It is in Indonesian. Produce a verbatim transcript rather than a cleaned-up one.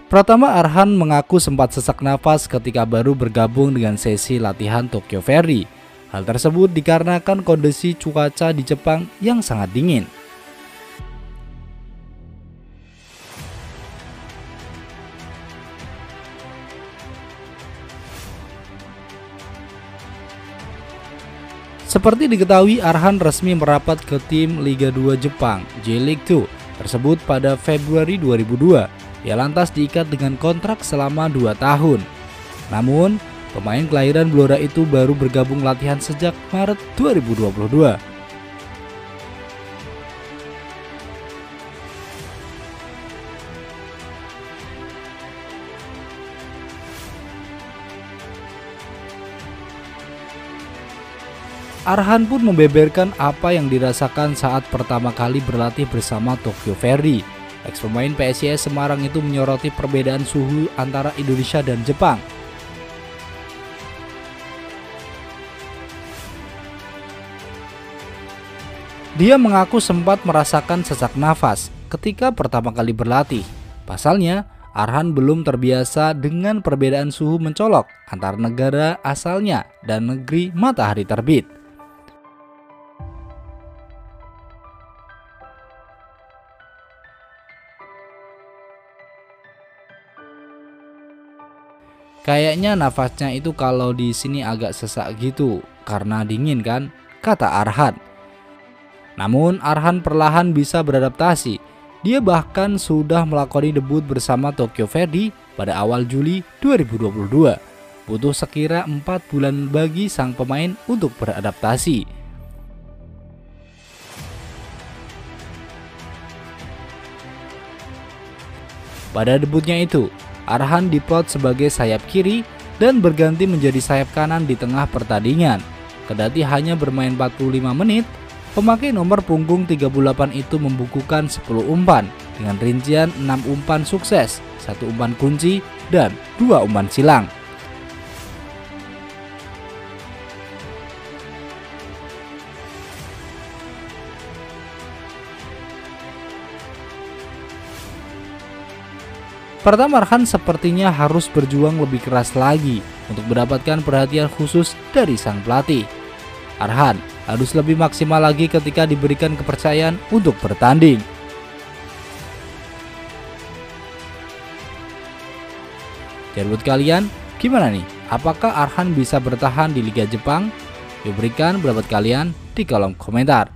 Pratama Arhan mengaku sempat sesak nafas ketika baru bergabung dengan sesi latihan Tokyo Verde. Hal tersebut dikarenakan kondisi cuaca di Jepang yang sangat dingin. Seperti diketahui, Arhan resmi merapat ke tim Liga dua Jepang, J-League dua, tersebut pada Februari dua ribu dua. Ia lantas diikat dengan kontrak selama dua tahun. Namun, pemain kelahiran Blora itu baru bergabung latihan sejak Maret dua ribu dua puluh dua. Arhan pun membeberkan apa yang dirasakan saat pertama kali berlatih bersama Tokyo Verde. Ex-pemain P S I S Semarang itu menyoroti perbedaan suhu antara Indonesia dan Jepang. Dia mengaku sempat merasakan sesak nafas ketika pertama kali berlatih. Pasalnya, Arhan belum terbiasa dengan perbedaan suhu mencolok antara negara asalnya dan negeri matahari terbit. Kayaknya nafasnya itu kalau di sini agak sesak gitu karena dingin kan, kata Arhan. Namun Arhan perlahan bisa beradaptasi. Dia bahkan sudah melakoni debut bersama Tokyo Verde pada awal Juli dua ribu dua puluh dua. Butuh sekira empat bulan bagi sang pemain untuk beradaptasi. Pada debutnya itu, Arhan diplot sebagai sayap kiri dan berganti menjadi sayap kanan di tengah pertandingan. Kendati hanya bermain empat puluh lima menit, pemakai nomor punggung tiga puluh delapan itu membukukan sepuluh umpan dengan rincian enam umpan sukses, satu umpan kunci, dan dua umpan silang. Pratama Arhan sepertinya harus berjuang lebih keras lagi untuk mendapatkan perhatian khusus dari sang pelatih. Arhan harus lebih maksimal lagi ketika diberikan kepercayaan untuk bertanding. Dan buat kalian, gimana nih? Apakah Arhan bisa bertahan di Liga Jepang? Yuk berikan pendapat kalian di kolom komentar.